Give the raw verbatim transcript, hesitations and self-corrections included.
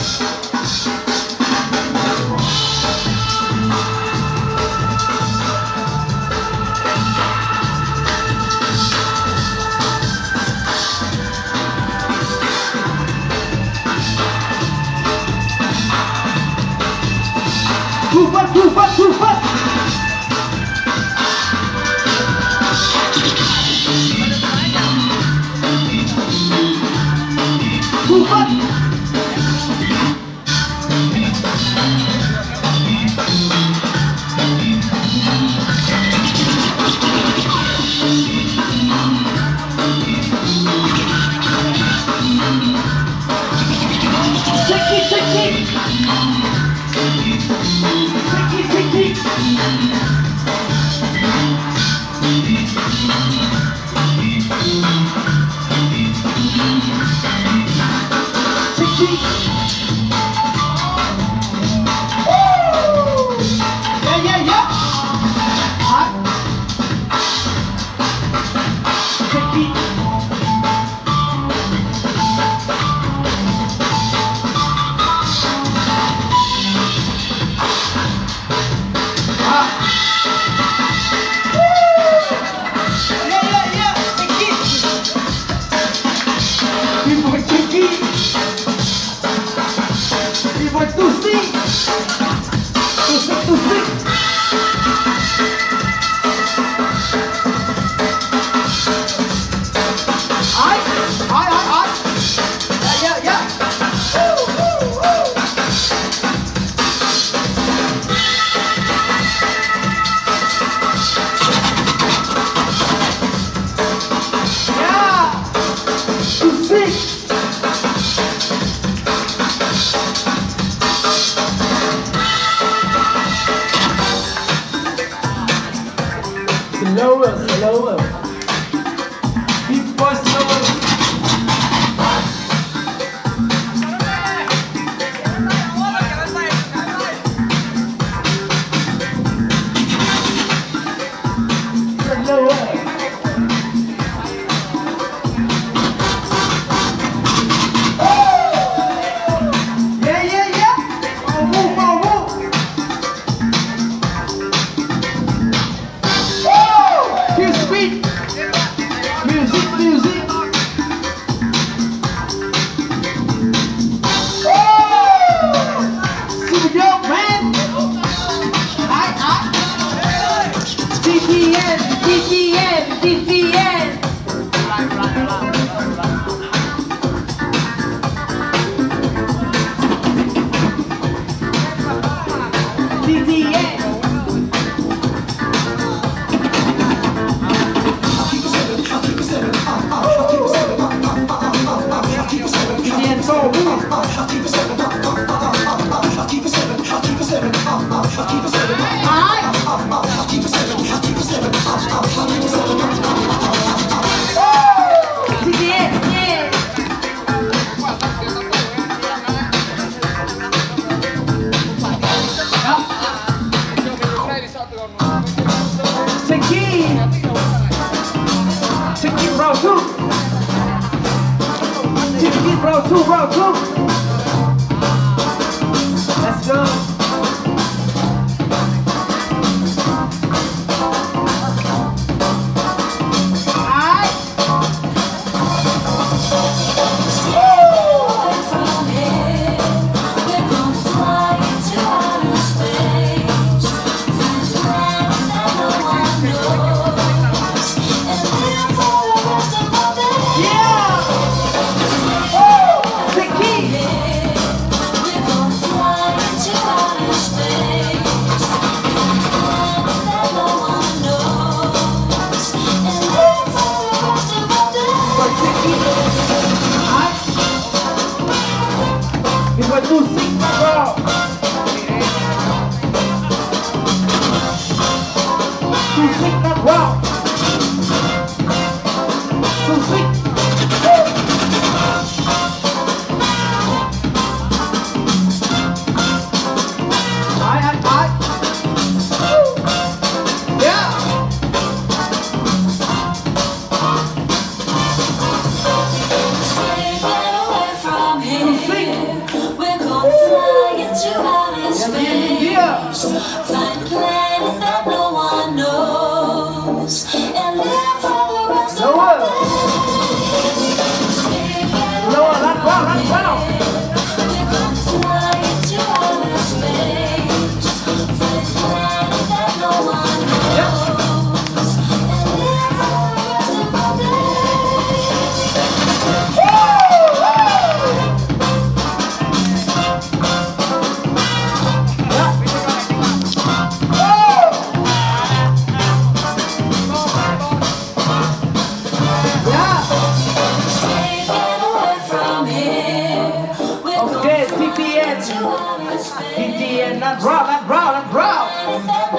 Tufa, tufa, tufa. Tufa. Check it, check it. Check it, check it. Slower, slower. Keep more slower. Slower. Yeah, yeah, yeah. More move, more move. Sweet. Music, music. Super dope, man. I, I. T T N, T T N, T T N. T T N. Round two. Chicken round two, round two. Let's go. Too sick, bro. Too sick, not wow. Too sick. I, I, I. Yeah. Stay away from here. We're going T T N, let's roll, let's roll, let's roll.